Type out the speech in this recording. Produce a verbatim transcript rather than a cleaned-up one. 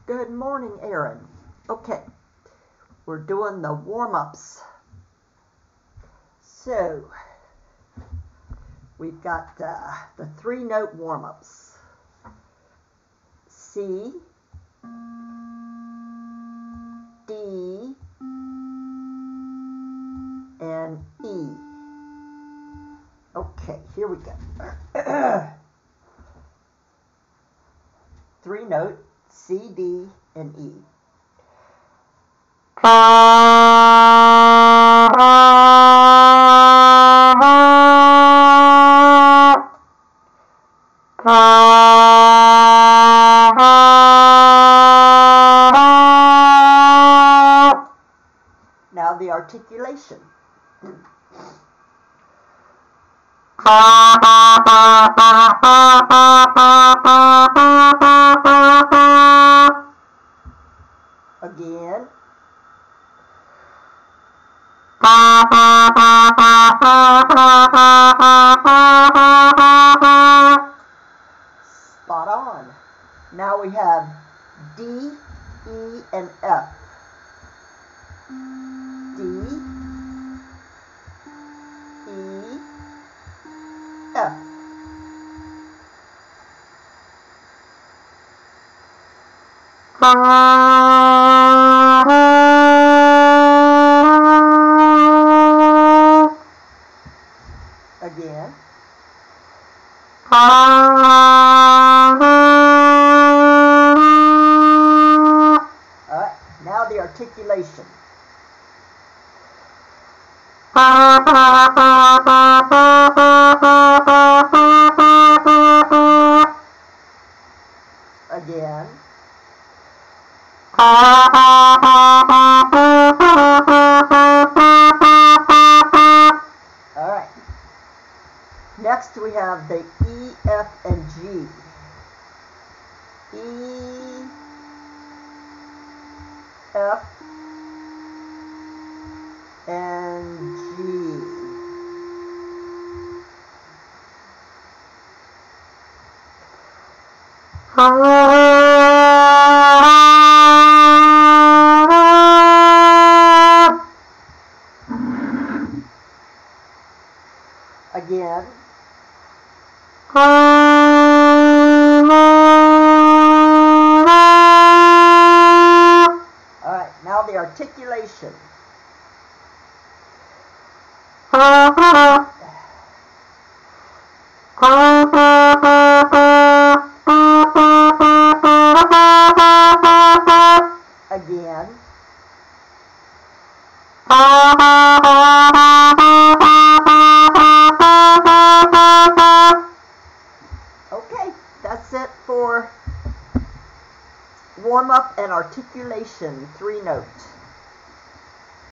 Good morning, Aaron. Okay, we're doing the warm-ups. So, we've got uh, the three-note warm-ups. C, D, and E. Okay, here we go. Three note, C, D, and E. Now the articulation. Again. Spot on. Now we have D, E, and F. D, E, F. Again. Alright, now the articulation. Again. Alright. Next we have the E, F, and G. E, F, and G. Again. Alright, now the articulation. Again. Okay, that's it for warm-up and articulation, three notes.